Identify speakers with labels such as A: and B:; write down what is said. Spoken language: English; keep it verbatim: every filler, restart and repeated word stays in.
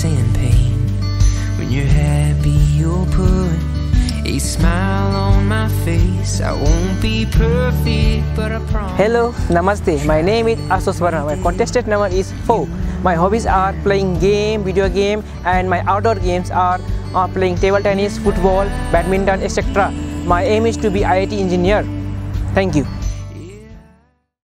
A: and pain. When you're happy, you'll put a smile on my face. I won't be perfect, but I promise.
B: Hello, Namaste. My name is Astos Varma. My contestant number is four. My hobbies are playing game, video game, and my outdoor games are uh, playing table tennis, football, badminton, et cetera. My aim is to be I I T engineer. Thank you.